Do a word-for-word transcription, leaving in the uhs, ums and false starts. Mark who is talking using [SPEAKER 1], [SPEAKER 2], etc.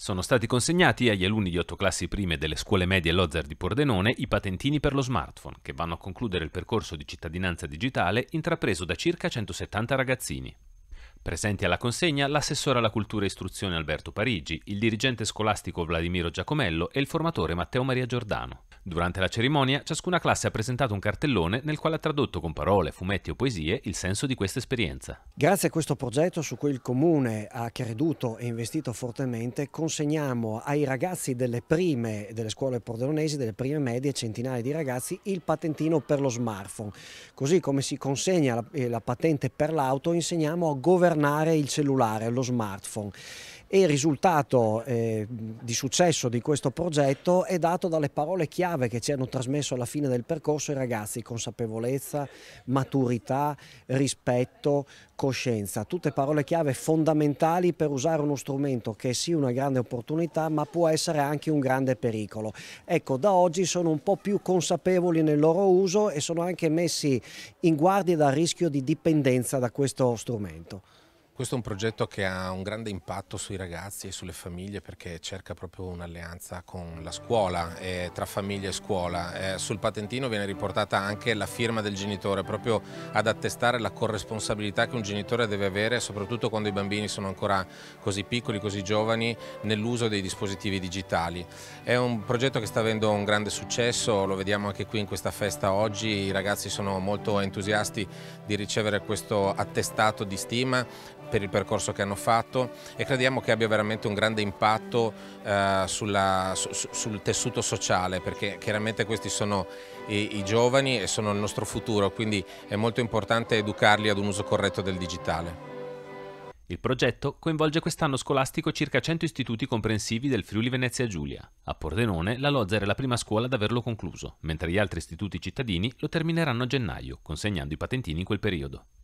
[SPEAKER 1] Sono stati consegnati agli alunni di otto classi prime delle scuole medie Lozar di Pordenone i patentini per lo smartphone, che vanno a concludere il percorso di cittadinanza digitale intrapreso da circa centosettanta ragazzini. Presenti alla consegna l'assessore alla cultura e istruzione Alberto Parigi, il dirigente scolastico Vladimiro Giacomello e il formatore Matteo Maria Giordano. Durante la cerimonia, ciascuna classe ha presentato un cartellone nel quale ha tradotto con parole, fumetti o poesie il senso di questa esperienza.
[SPEAKER 2] Grazie a questo progetto, su cui il Comune ha creduto e investito fortemente, consegniamo ai ragazzi delle prime, delle scuole pordenonesi, delle prime medie, centinaia di ragazzi, il patentino per lo smartphone. Così come si consegna la, la patente per l'auto, insegniamo a governare il cellulare, lo smartphone. E il risultato eh, di successo di questo progetto è dato dalle parole chiave che ci hanno trasmesso alla fine del percorso i ragazzi: consapevolezza, maturità, rispetto, coscienza. Tutte parole chiave fondamentali per usare uno strumento che è sì una grande opportunità, ma può essere anche un grande pericolo. Ecco, da oggi sono un po' più consapevoli nel loro uso e sono anche messi in guardia dal rischio di dipendenza da questo strumento.
[SPEAKER 3] Questo è un progetto che ha un grande impatto sui ragazzi e sulle famiglie, perché cerca proprio un'alleanza con la scuola, eh, tra famiglia e scuola. Eh, sul patentino viene riportata anche la firma del genitore, proprio ad attestare la corresponsabilità che un genitore deve avere, soprattutto quando i bambini sono ancora così piccoli, così giovani, nell'uso dei dispositivi digitali. È un progetto che sta avendo un grande successo, lo vediamo anche qui in questa festa oggi. I ragazzi sono molto entusiasti di ricevere questo attestato di stima per il percorso che hanno fatto, e crediamo che abbia veramente un grande impatto eh, sulla, su, sul tessuto sociale, perché chiaramente questi sono i, i giovani e sono il nostro futuro, quindi è molto importante educarli ad un uso corretto del digitale.
[SPEAKER 1] Il progetto coinvolge quest'anno scolastico circa cento istituti comprensivi del Friuli Venezia Giulia. A Pordenone la Lozar è la prima scuola ad averlo concluso, mentre gli altri istituti cittadini lo termineranno a gennaio, consegnando i patentini in quel periodo.